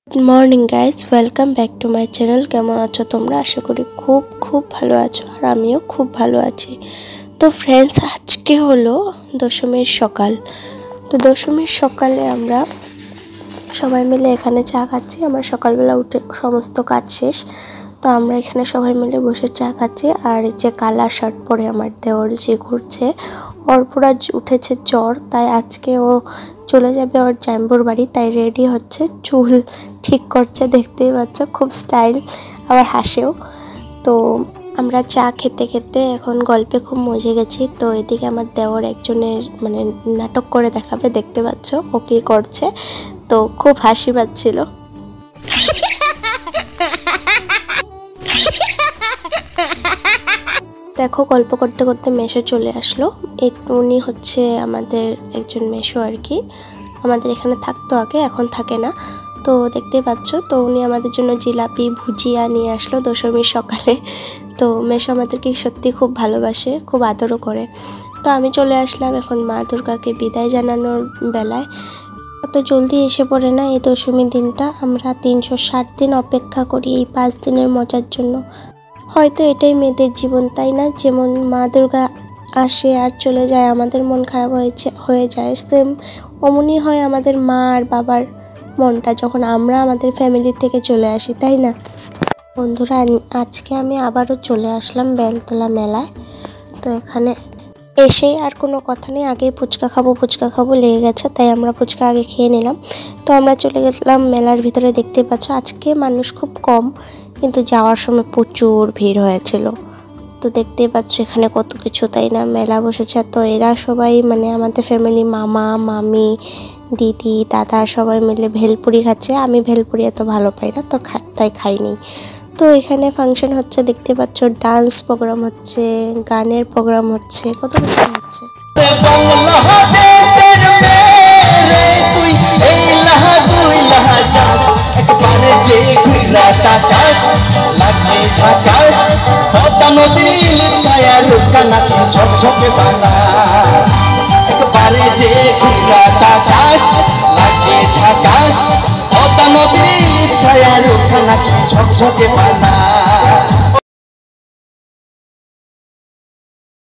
Good morning guys, welcome back to my channel. কেমন আছো তোমরা? আশা করি খুব খুব ভালো আছো, আর আমিও খুব ভালো আছি। তো ফ্রেন্ডস, আজকে হলো দশমীর সকাল। তো দশমীর সকালে আমরা সবাই মিলে এখানে চা খাচ্ছি। আমার সকালবেলা উঠে সমস্ত কাজ শেষ, তো আমরা এখানে সবাই মিলে বসে চা খাচ্ছি। আর এই যে কালা শার্ট পরে আমার দেওর যে ঘুরছে, ওর পুরা উঠেছে জ্বর, তাই আজকে ও চলে যাবে ওর জাম্বুর বাড়ি, তাই রেডি হচ্ছে, চুল ঠিক করছে। দেখতেই পাচ্ছ, খুব স্টাইল, আবার হাসেও। তো আমরা চা খেতে খেতে এখন গল্পে খুব মজে গেছি। তো এদিকে আমার দেওর একজনের নাটক করে দেখাবে, দেখতে পাচ্ছ ও কি করছে। তো খুব হাসি পাচ্ছিল। দেখো, গল্প করতে করতে মেশো চলে আসলো। উনি হচ্ছে আমাদের একজন মেশো আর কি, আমাদের এখানে থাকতো আগে, এখন থাকে না। তো দেখতেই পাচ্ছ, তো উনি আমাদের জন্য জিলাপি ভুজিয়া নিয়ে আসলো দশমীর সকালে। তো মেশো আমাদেরকে সত্যি খুব ভালোবাসে, খুব আদরও করে। তো আমি চলে আসলাম এখন মা দুর্গাকে বিদায় জানানোর বেলায়। অত জলদি এসে পড়ে না এই দশমী দিনটা, আমরা 360 দিন অপেক্ষা করি এই 5 দিনের মজার জন্য। হয়তো এটাই মেয়েদের জীবন, তাই না? যেমন মা দুর্গা আসে আর চলে যায়, আমাদের মন খারাপ হয়ে যায়, সেম অমনই হয় আমাদের মা আর বাবার মনটা যখন আমরা আমাদের ফ্যামিলি থেকে চলে আসি, তাই না বন্ধুরা? আজকে আমি আবারও চলে আসলাম বেলতলা মেলায়। তো এখানে এসেই আর কোনো কথা নেই, আগে ফুচকা খাবো লেগে গেছে, তাই আমরা ফুচকা আগে খেয়ে নিলাম। তো আমরা চলে গেলাম মেলার ভিতরে। দেখতে পাচ্ছ আজকে মানুষ খুব কম, কিন্তু যাওয়ার সময় প্রচুর ভিড় হয়েছিল। তো দেখতেই পাচ্ছ এখানে কত কিছু, তাই না? মেলা বসেছে। তো এরা সবাই আমাদের ফ্যামিলি, মামা মামি দিদি দাদা সবাই মিলে ভেলপুরি খাচ্ছে। আমি ভেলপুরি এত ভালো পাই না, তো তাই খাইনি। তো এখানে ফাংশন হচ্ছে, দেখতে পাচ্ছ ডান্স প্রোগ্রাম হচ্ছে, গানের প্রোগ্রাম হচ্ছে, কত কিছু হচ্ছে। ঝকঝকে বানা একবারে যে ঘুরা তাকাশ লাগে ঝাকাশ, নদীর ছায়ার ওখানা ঝকঝকে বানা।